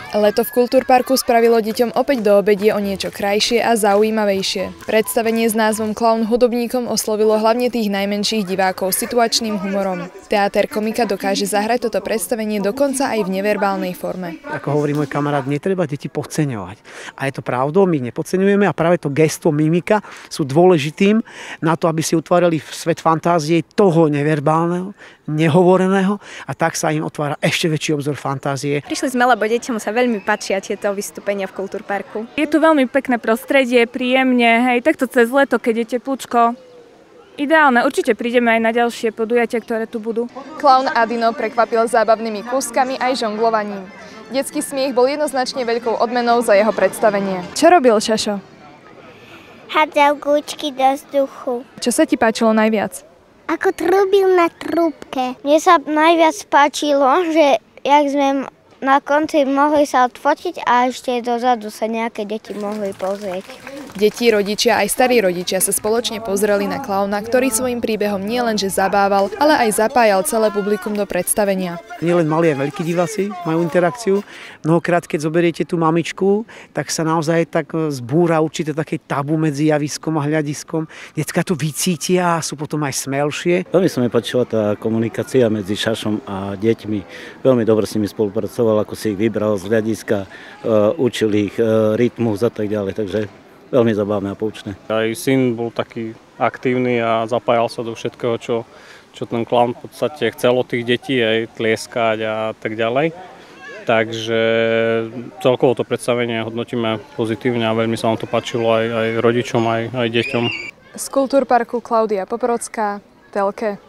Leto v Kultúrparku spravilo deťom opäť do obedie o niečo krajšie a zaujímavejšie. Predstavenie s názvom Klaun hudobníkom oslovilo hlavne tých najmenších divákov situačným humorom. Teáter Komika dokáže zahrať toto predstavenie dokonca aj v neverbálnej forme. Ako hovorí môj kamarát, netreba deti podceňovať. A je to pravdou, my nepodceňujeme a práve to gesto, mimika sú dôležitým na to, aby si utvárali svet fantázie toho neverbálneho, nehovoreného a tak sa im otvára ešte väčší obzor fantázie. Prišli sme, lebo deťom sa veľmi páčia tieto vystúpenia v Kultúrparku. Je tu veľmi pekné prostredie, príjemne, hej, takto cez leto, keď je teplúčko. Ideálne, určite prídeme aj na ďalšie podujatia, ktoré tu budú. Klaun Adino prekvapil zábavnými kúskami aj žonglovaním. Detský smiech bol jednoznačne veľkou odmenou za jeho predstavenie. Čo robil Šašo? Hádzal gučky do vzduchu. Čo sa ti páčilo najviac? Ako trúbil na trúbke. Mne sa najviac páčilo, že jak sme na konci mohli sa odfotiť a ešte dozadu sa nejaké deti mohli pozrieť. Deti, rodičia aj starí rodičia sa spoločne pozreli na klauna, ktorý svojim príbehom nielenže zabával, ale aj zapájal celé publikum do predstavenia. Nielen malí, aj veľkí diváci majú interakciu. Mnohokrát, keď zoberiete tú mamičku, tak sa naozaj tak zbúra určite také tabu medzi javiskom a hľadiskom. Decká to vycítia a sú potom aj smelšie. Veľmi sa mi páčila tá komunikácia medzi Šašom a deťmi. Veľmi dobre s nimi spolupracoval, ako si ich vybral z hľadiska, učil ich rytmus a tak ďalej. Takže veľmi zabavné a poučné. Aj syn bol taký aktívny a zapájal sa do všetkého, čo ten klaun v podstate chcel od tých detí, aj tlieskať a tak ďalej. Takže celkovo to predstavenie hodnotíme pozitívne a veľmi sa nám to páčilo aj rodičom, aj deťom. Z Kultúrparku Klaudia Poporodská, Telke.